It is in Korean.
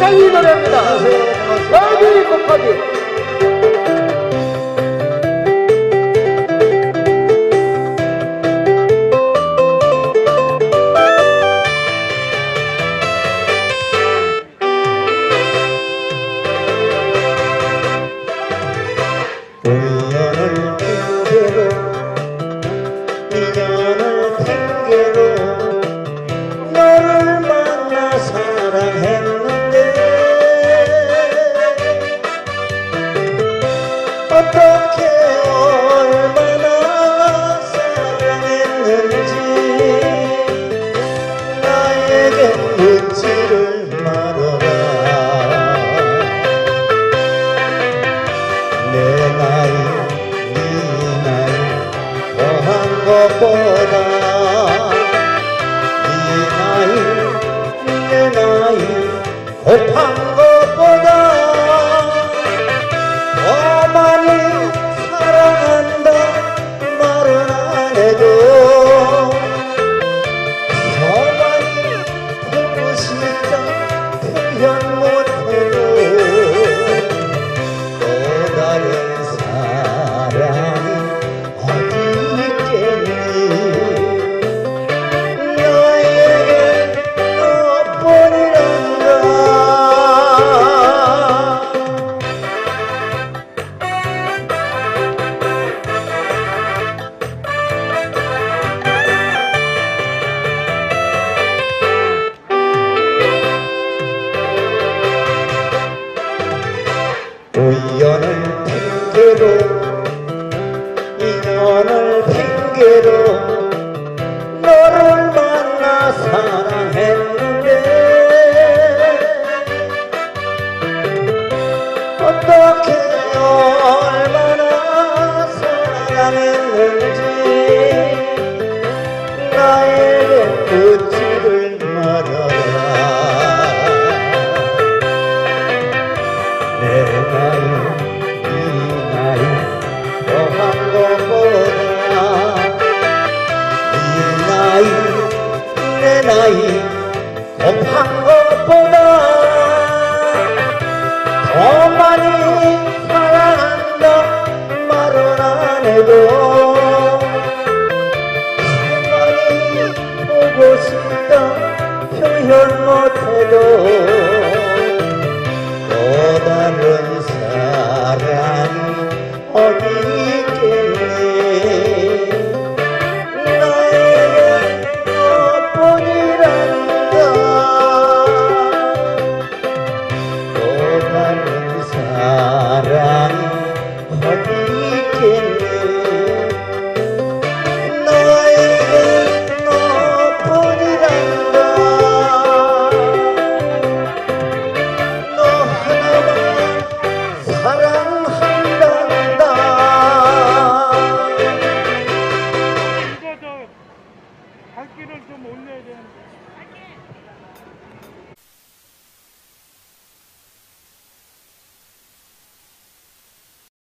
곱하기 노래입니다. 곱하기 곱하기. 우연을 핑계로 인연을 핑계로 너를 만나 사랑했는데 어떻게 얼마나 사랑했는지 나에게 묻지를 말아라. 내 나이 네 나이 더한 것보다 네 나이 내 나이 곱한 것보다 더 많이 사랑한다 말은 안 해도 더 많이 보고 싶다 표현 못해도 다른 사랑이 어디 있겠니. 너에게 너뿐이란다. 우연을 핑계로 인연을 핑계로 너를 만나 사랑했는데 어떻게 얼마나 사랑했는지 나에게 묻지를 말아라. 내 나이 네 나이 더한 것보다 네 나이 내 나이 곱한 것보다 더 많이 사랑한다 말은 안 해도 더 많이 보고 싶다 표현 못해도